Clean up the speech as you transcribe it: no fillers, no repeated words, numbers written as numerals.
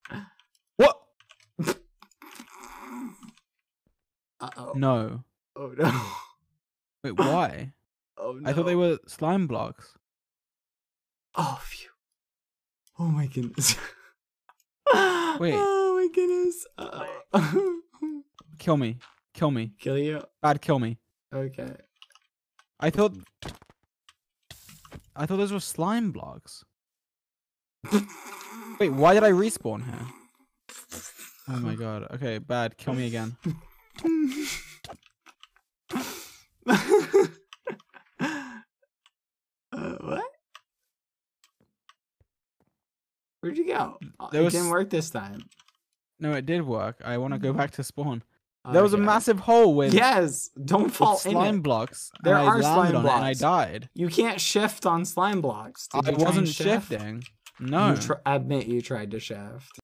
What? Uh-oh. No. Oh, no. Wait, why? Oh, no. I thought they were slime blocks. Oh, phew. Oh, my goodness. Wait. Oh, my goodness. Uh-oh. Kill me. Kill me. Kill you? Bad, kill me. Okay. I thought those were slime blocks. Wait, why did I respawn here? Oh my god. Okay, bad. Kill me again. What? Where'd you go? It There was- didn't work this time. No, it did work. I want to go back to spawn. There was a massive hole with Yes, don't fall in slime it. blocks. There and are I landed slime on it and I blocks. died. You can't shift on slime blocks. Did I you try and wasn't shift? shifting. No. Admit you tried to shift.